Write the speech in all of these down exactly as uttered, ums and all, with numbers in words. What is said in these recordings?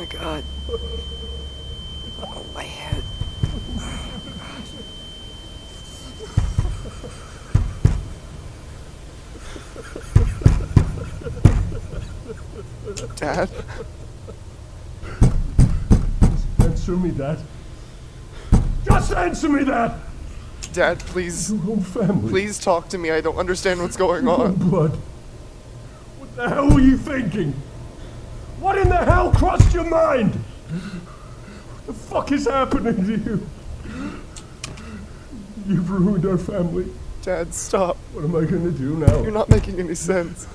my god. Oh, my head. Dad? Just answer me that. Just answer me that! Dad, please. Your own family. Please talk to me. I don't understand what's going Your own on. blood. What the hell were you thinking? What in the hell crossed your mind? What the fuck is happening to you? You've ruined our family. Dad, stop. What am I gonna do now? You're not making any sense.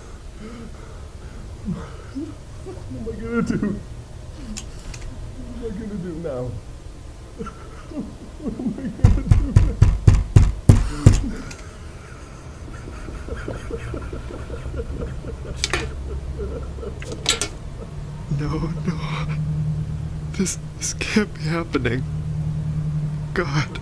What am I gonna do? What am I gonna do now? What am I gonna do now? No, no. This, this can't be happening. God.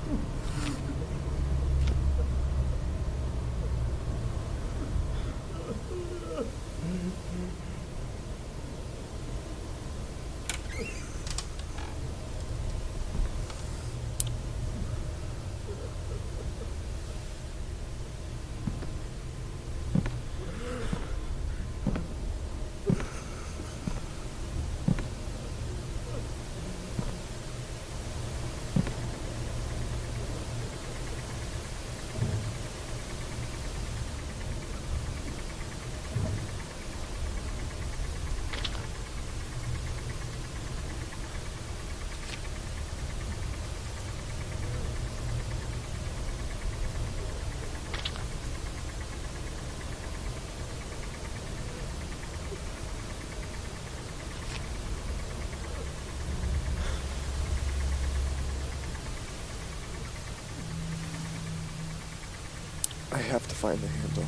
I have to find the handle.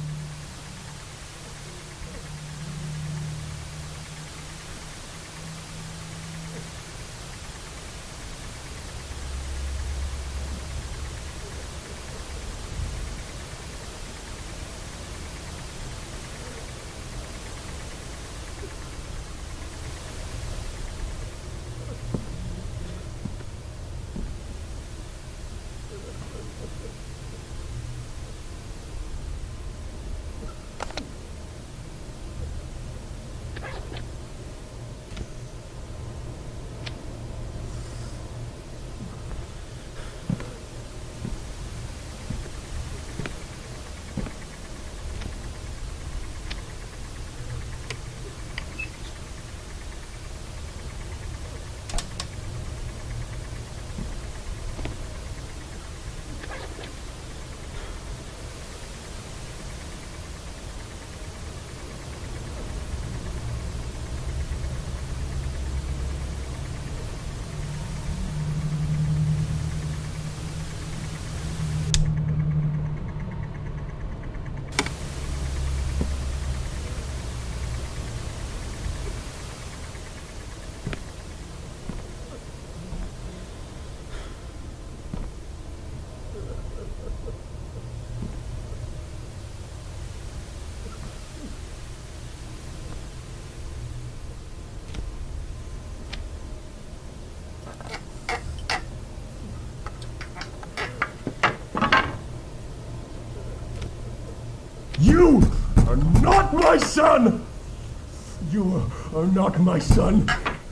You are not my son! You are not my son.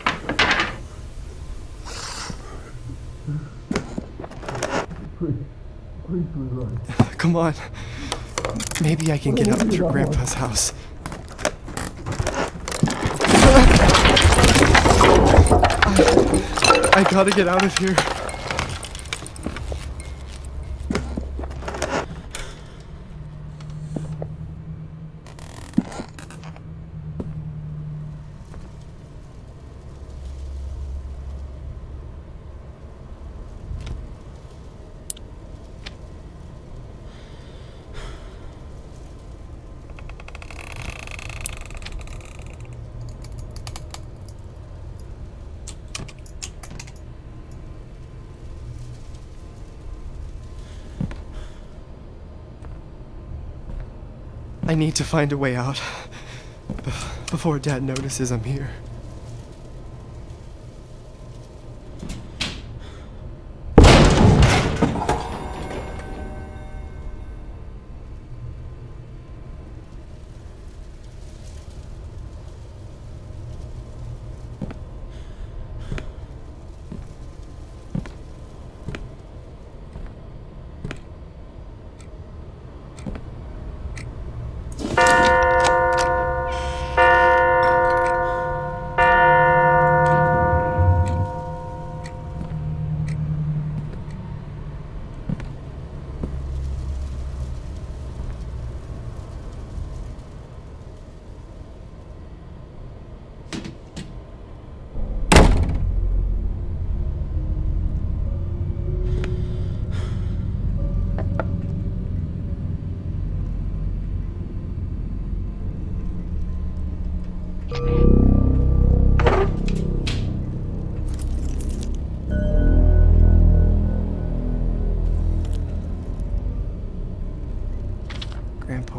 Please, please be right. Come on. Maybe I can get out to your grandpa's house. I, I gotta get out of here. I need to find a way out before Dad notices I'm here.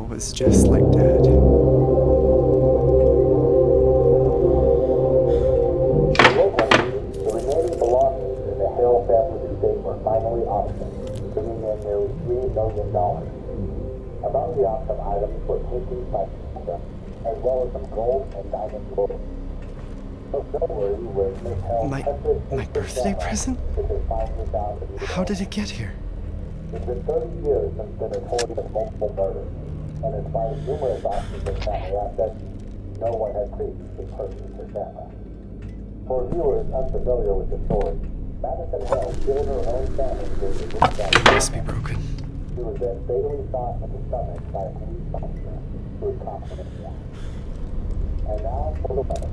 was just like Dad. The remaining belongings in the Hale family estate were finally auctioned, bringing in nearly three million dollars. Among the auction items were paintings by Picasso, as well as some gold and diamond jewelry. So noteworthy was Miss Hale's My, precious my birthday camera, present? which has finally found to be the How did it get here? It's been thirty years since the notorious multiple murders, and in spite of numerous auctions of family assets, no one had previously purchased her camera. For viewers unfamiliar with the story, Madison Hale killed her own family during the Good Friday. It must be broken. She was then fatally shot in the stomach by a police officer who was confident in that. And now for the weather.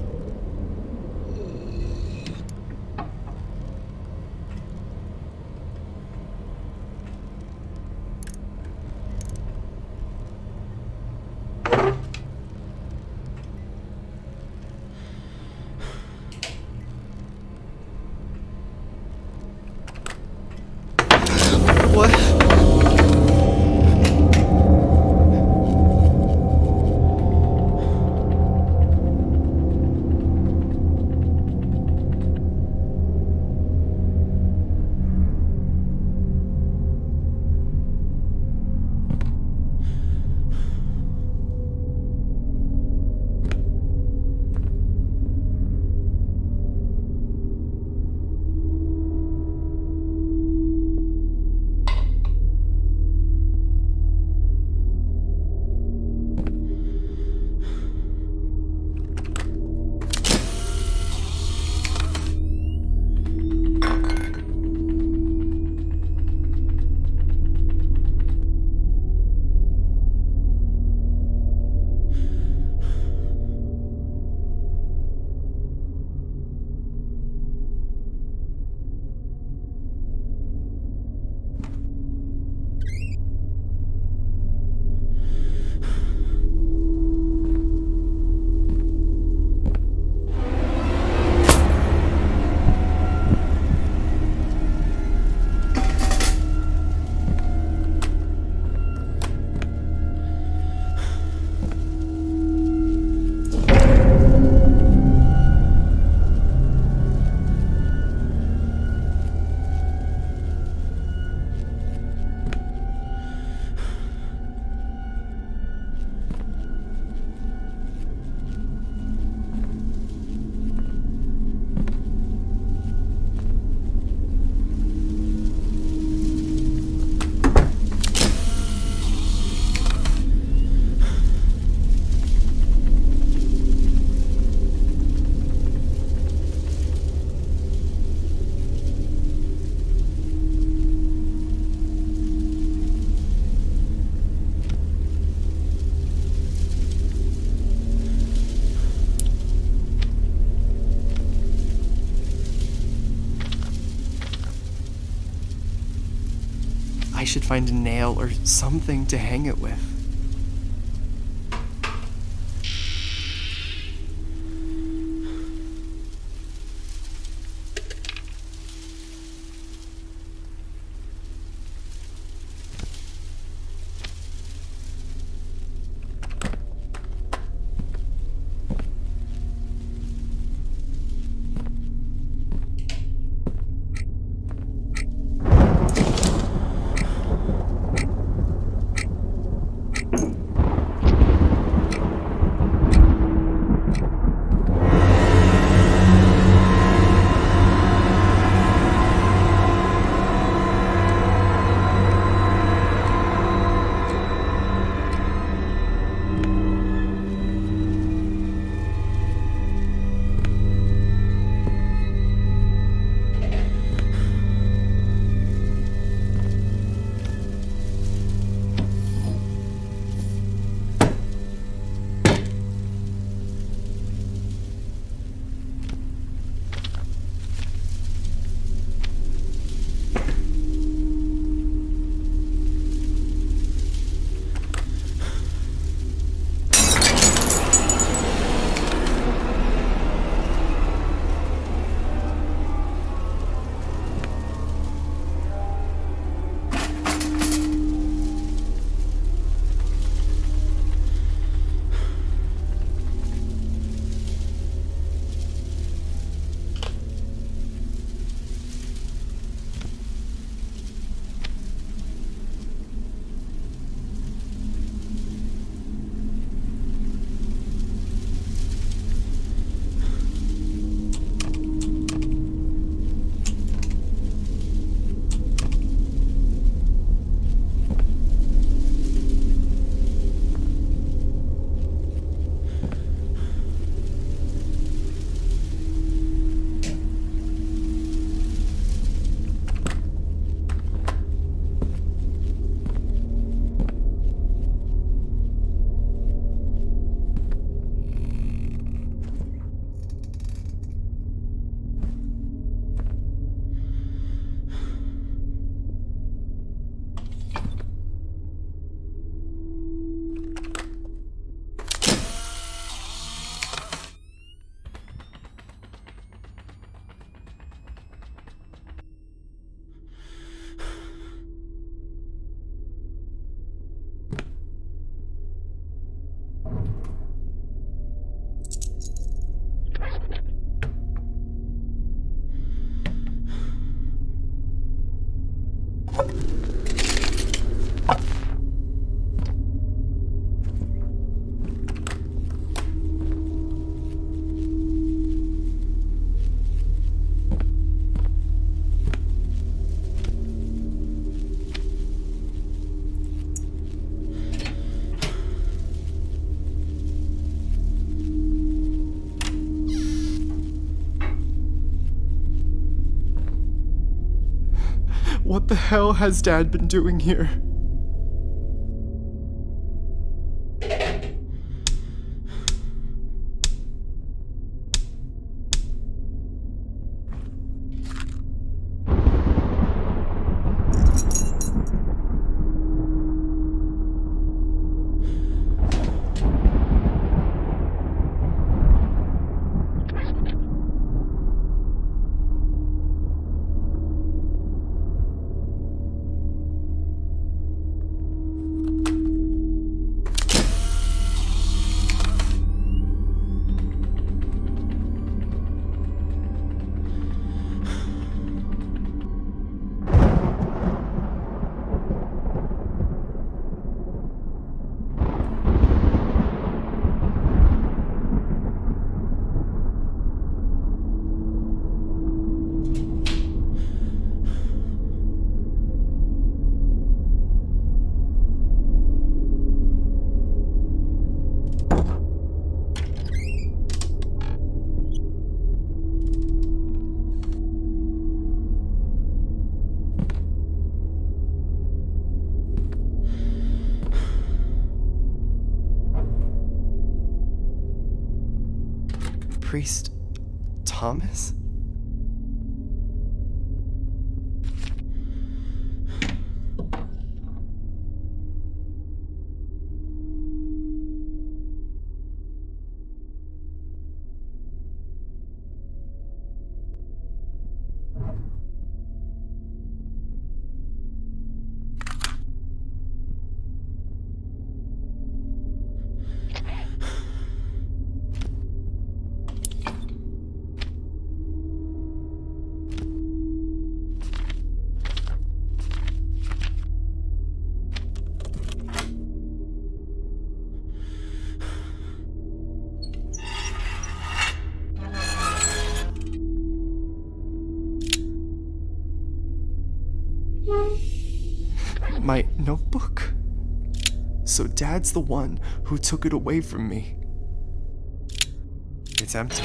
What? I should find a nail or something to hang it with. What the hell has Dad been doing here? Priest Thomas? My notebook? So Dad's the one who took it away from me. It's empty.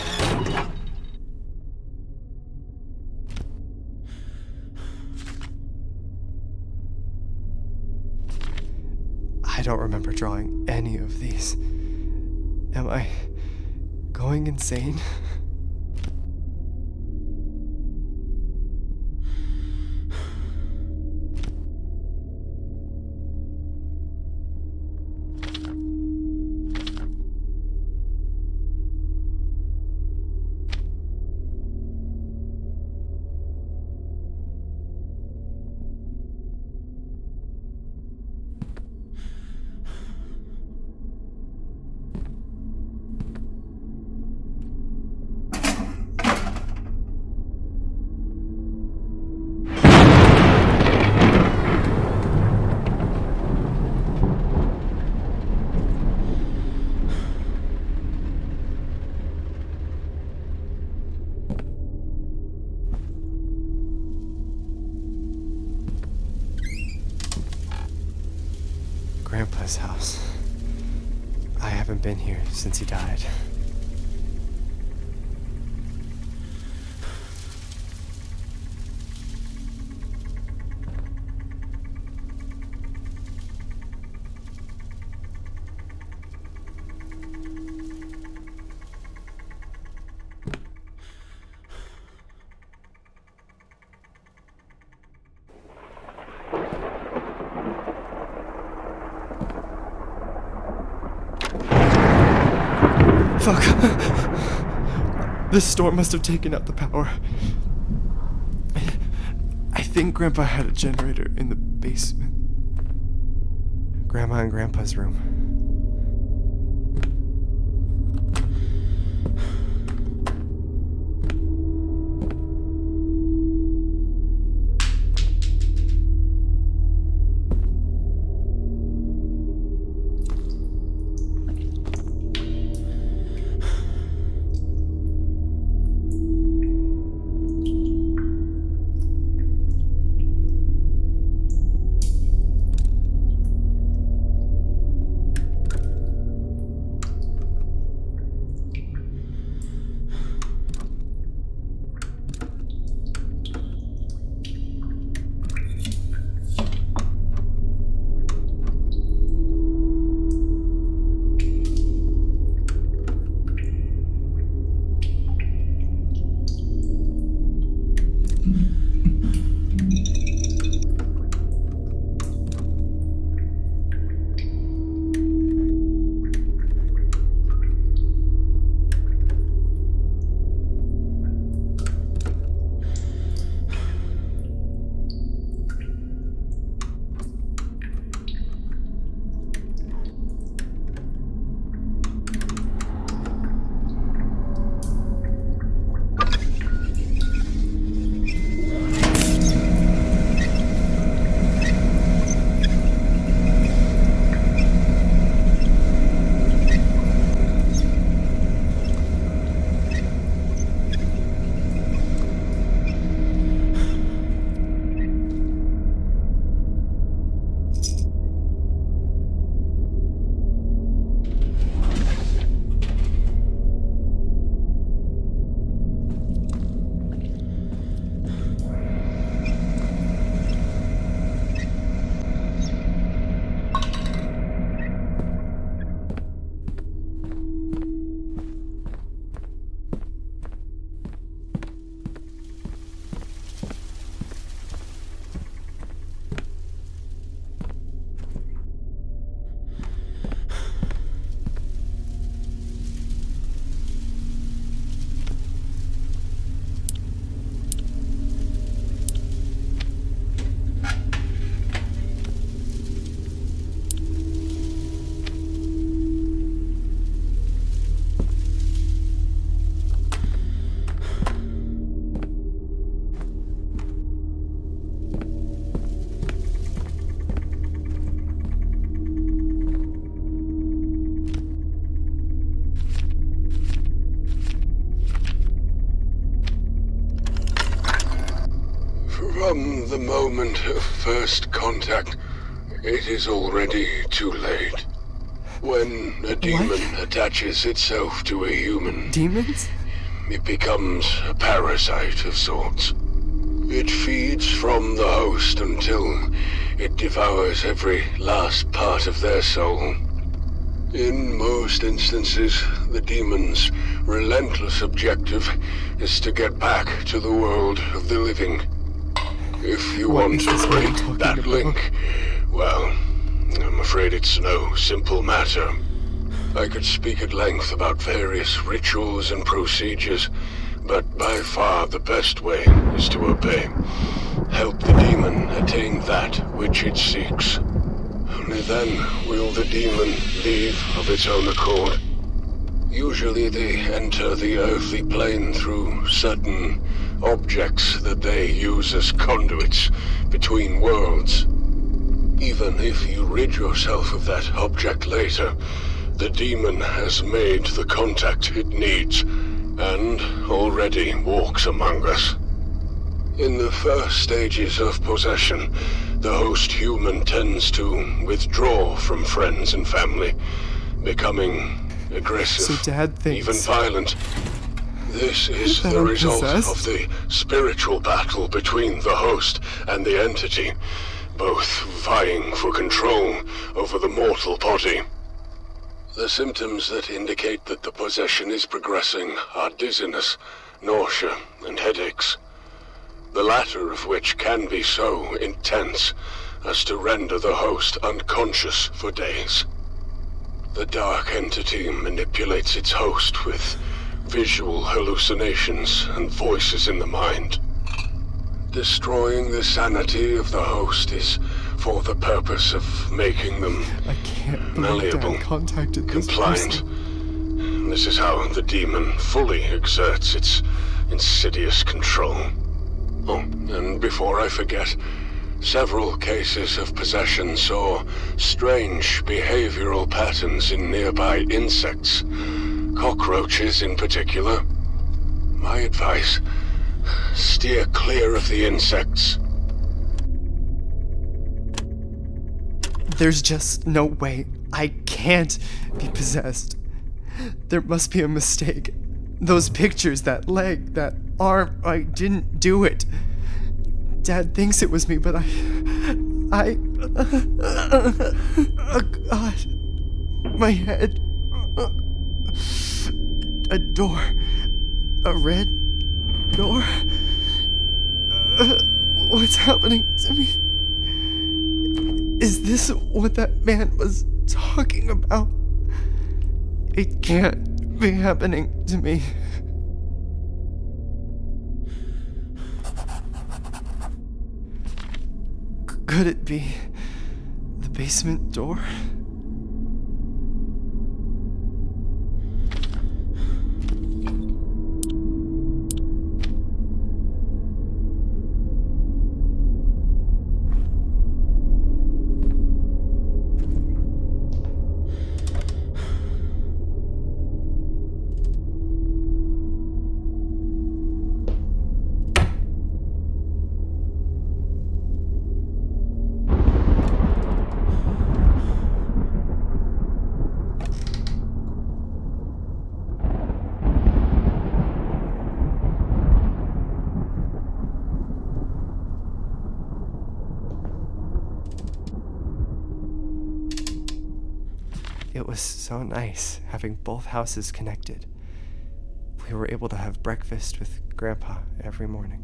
I don't remember drawing any of these. Am I going insane? Grandpa's house. I haven't been here since he died. Fuck. This storm must have taken out the power. I think Grandpa had a generator in the basement. Grandma and Grandpa's room. From the moment of first contact, it is already too late. When a demon What? attaches itself to a human, Demons? it becomes a parasite of sorts. It feeds from the host until it devours every last part of their soul. In most instances, the demon's relentless objective is to get back to the world of the living. If you What want is to this break man talking that about? link, well, I'm afraid it's no simple matter. I could speak at length about various rituals and procedures, but by far the best way is to obey. Help the demon attain that which it seeks. Only then will the demon leave of its own accord. Usually they enter the earthly plane through certain objects that they use as conduits between worlds. Even if you rid yourself of that object later, the demon has made the contact it needs, and already walks among us. In the first stages of possession, the host human tends to withdraw from friends and family, becoming aggressive, So Dad thinks even violent. This is that the I'm result possessed? of the spiritual battle between the host and the entity, both vying for control over the mortal body. The symptoms that indicate that the possession is progressing are dizziness, nausea, and headaches. The latter of which can be so intense as to render the host unconscious for days. The dark entity manipulates its host with visual hallucinations and voices in the mind. Destroying the sanity of the host is for the purpose of making them I can't believe malleable, Dad contacted this compliant. person. This is how the demon fully exerts its insidious control. Oh, and before I forget, several cases of possession saw strange behavioral patterns in nearby insects, cockroaches in particular. My advice, steer clear of the insects. There's just no way. I can't be possessed. There must be a mistake. Those pictures, that leg, that arm, I didn't do it. Dad thinks it was me, but I... I... Oh, God. My head. A door. A red door. What's happening to me? Is this what that man was talking about? It can't be happening to me. C- could it be the basement door? It was so nice having both houses connected. We were able to have breakfast with Grandpa every morning.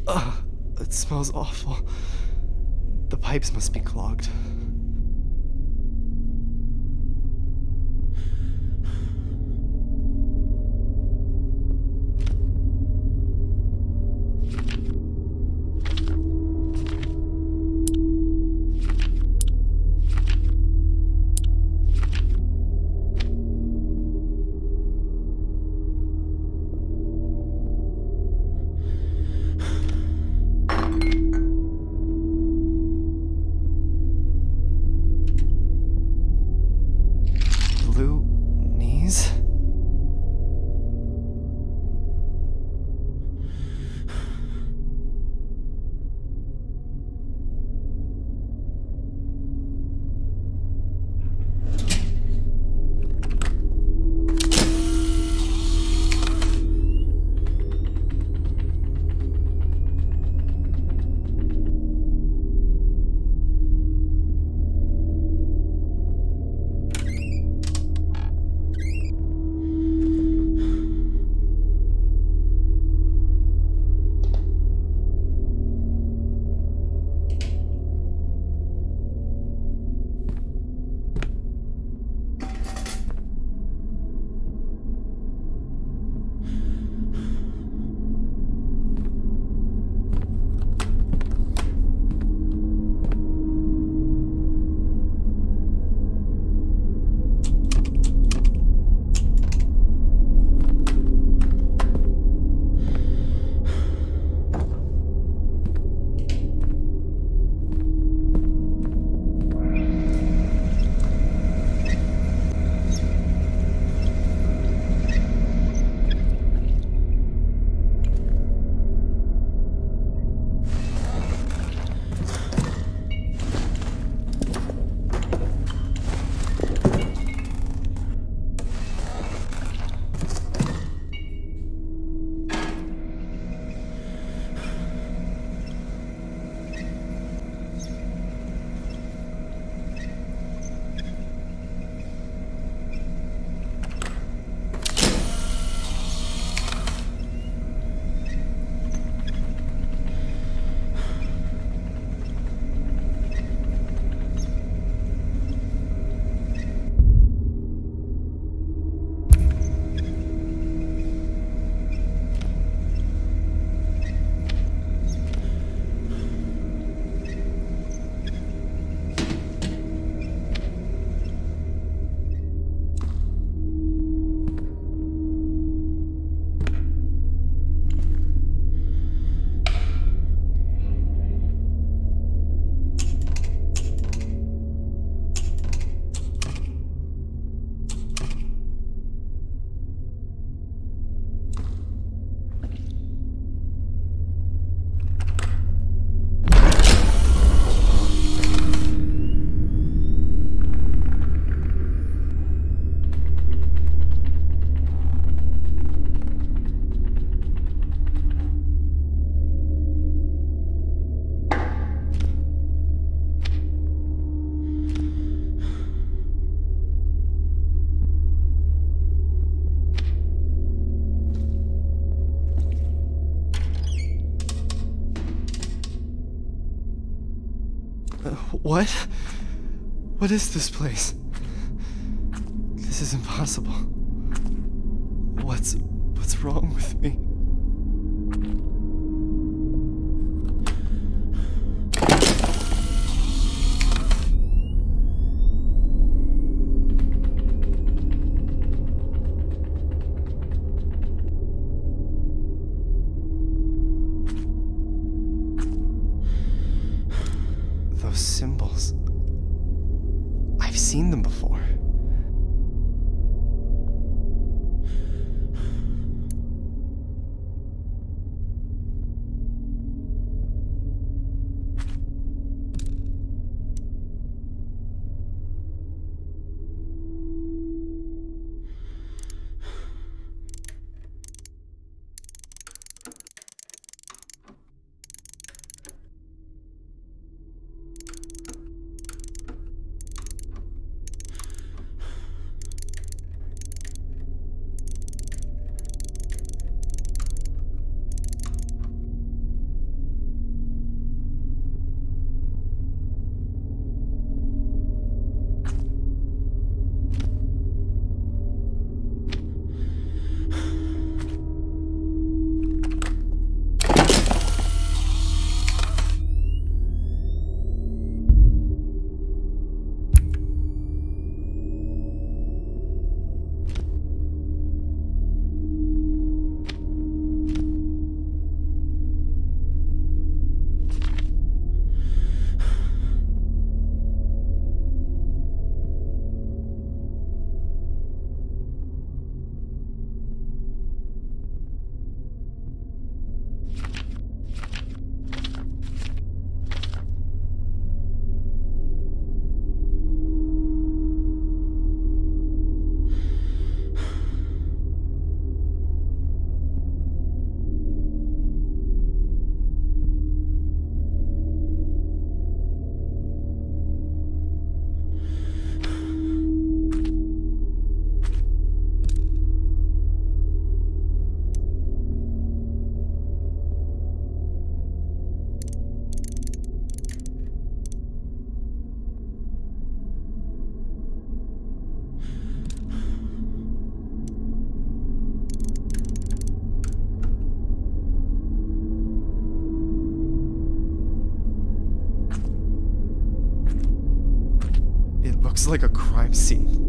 Ugh, it smells awful. The pipes must be clogged. What? What is this place? This is impossible. What's... what's wrong with me? Those symbols. I've seen them before. This is like a crime scene.